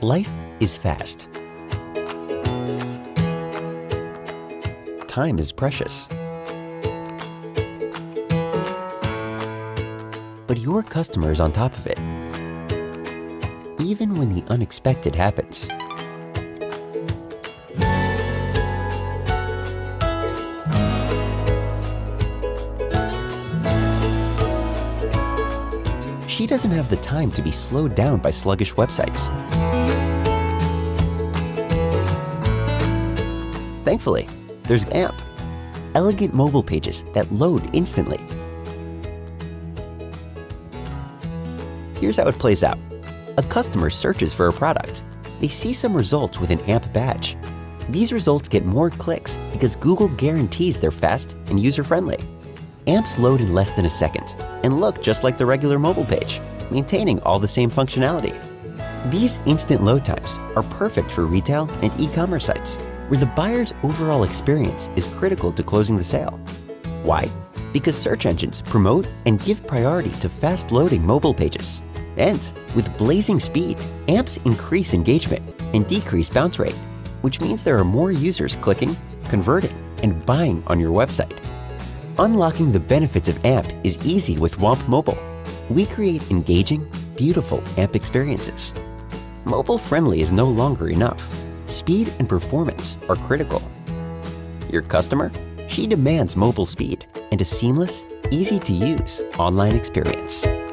Life is fast. Time is precious. But your customer is on top of it, even when the unexpected happens. She doesn't have the time to be slowed down by sluggish websites. Thankfully, there's AMP, elegant mobile pages that load instantly. Here's how it plays out. A customer searches for a product. They see some results with an AMP badge. These results get more clicks because Google guarantees they're fast and user-friendly. AMPs load in less than a second and look just like the regular mobile page, maintaining all the same functionality. These instant load times are perfect for retail and e-commerce sites, where the buyer's overall experience is critical to closing the sale. Why? Because search engines promote and give priority to fast-loading mobile pages. And with blazing speed, AMPs increase engagement and decrease bounce rate, which means there are more users clicking, converting, and buying on your website. Unlocking the benefits of AMP is easy with WompMobile. We create engaging, beautiful AMP experiences. Mobile-friendly is no longer enough. Speed and performance are critical. Your customer? She demands mobile speed and a seamless, easy-to-use online experience.